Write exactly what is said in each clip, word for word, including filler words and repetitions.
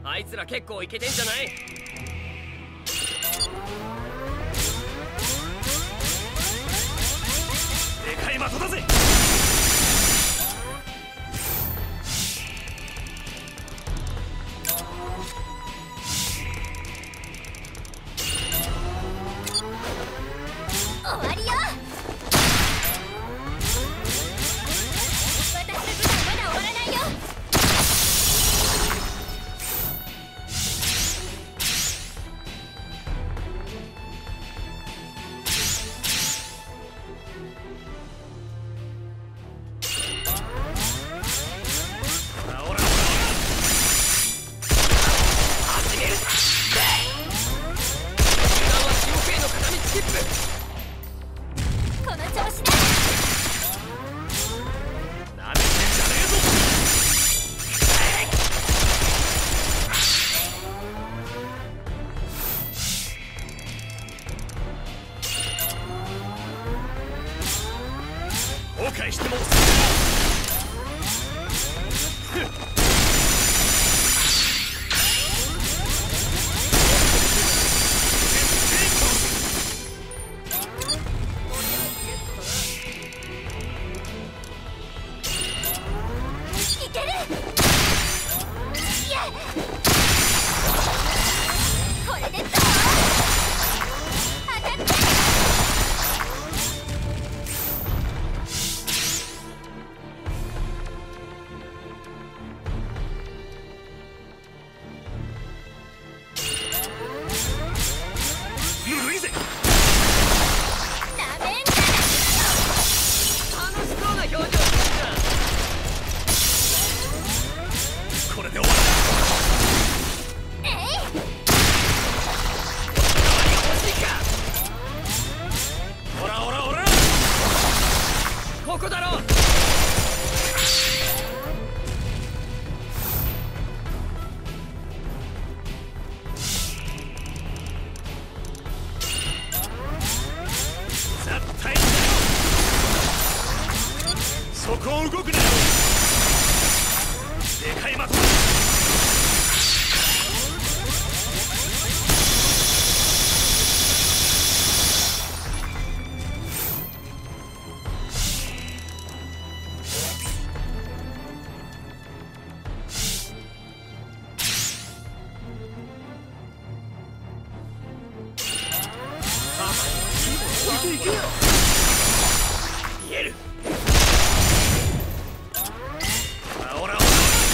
あいつら結構イケてんじゃない？でかい的だぜ。 終わりよ。私の部隊まだ終わらないよ。この調子だ。 なめてんじゃねえぞ。後悔してもいける。いや、これでどう？当たって。 ぬるいぜ。 なめんな。 楽しそうな表情してるじゃん。これで終わりだ。 えい。 何が欲しいか。ほらほらほら、ここだろ。絶対にそこを動くなよ。でかい的だ。いけいけよ。見える。ほらほら、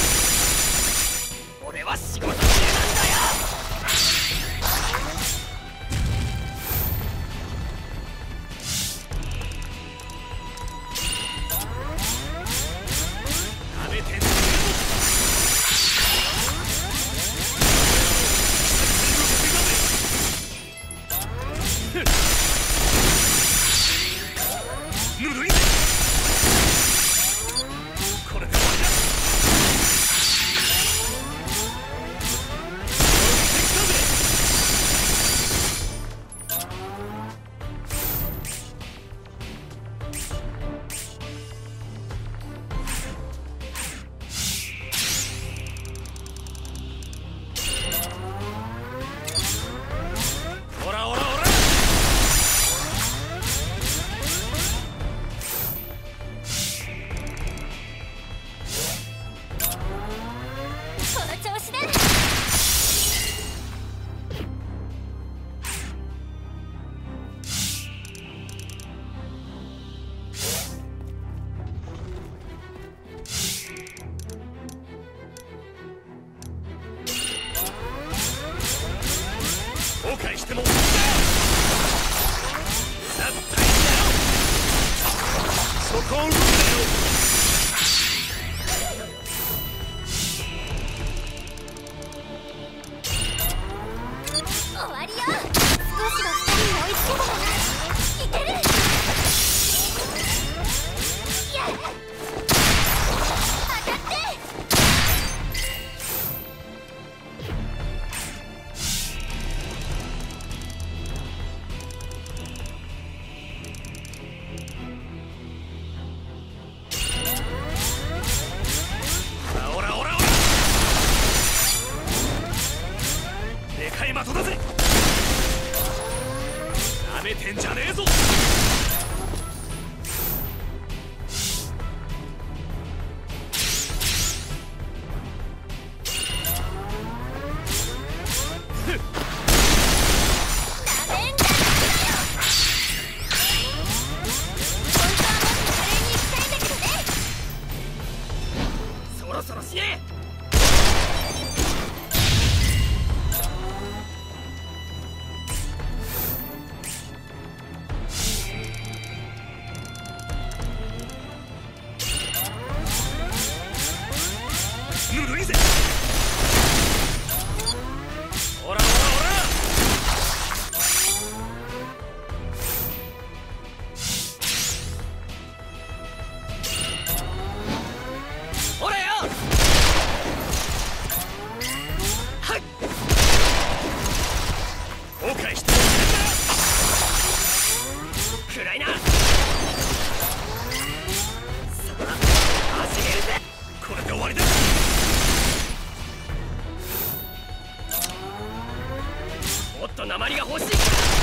俺は仕事中なんだよ。なめてんじゃねえぞ。ふっ的だぜ。なめてんじゃねえぞ。そろそろ死ね。ぬるいぜ。ほらほらほら。ほらよ。はい。後悔してるんだ。暗いな。さあ始めるぜ。これで終わりだ。もっと鉛が欲しい。